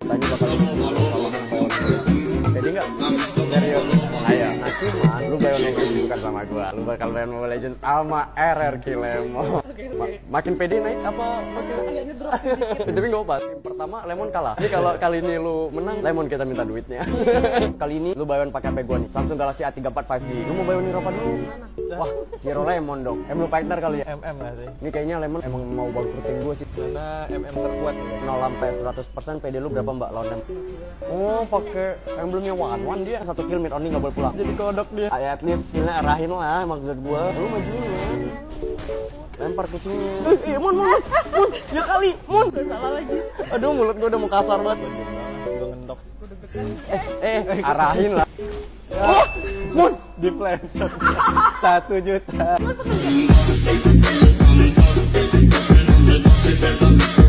Tadi bakal jadi nggak serius. Ayo, nah cuma lu Bayon yang bukan sama gua. Lu bakal main Mobile Legends sama RRQ Lemon. Makin pede naik apa makin agak ngedrop sedikit. Tapi nggak apa. Pertama Lemon kalah. Jadi kalau kali ini lu menang, Lemon kita minta duitnya. Kali ini lu Bayon pakai HP gua nih, Samsung Galaxy A34 5G. Lu mau Bayonin apa dulu? Wah, Hero Lemon dong. Lu Fighter kali ya? MM lah sih. Ini kayaknya Lemon emang mau bangkrutin gua sih. Karena MM terkuat nih. 0 sampai 100% PD lu berapa mbak lawan M? Oh pakai emblemnya one dia 1 kill mid only nggak boleh pulang. Jadi kodok dia. At least killnya arahin lah maksud gua. Lu majuin ya. Lempar kucingnya. Mon ya kali Mon. Salah lagi. Aduh mulut gua udah mau kasar banget. Gua ngendok. Arahin lah. Oh Mon Di plan shot 1 juta.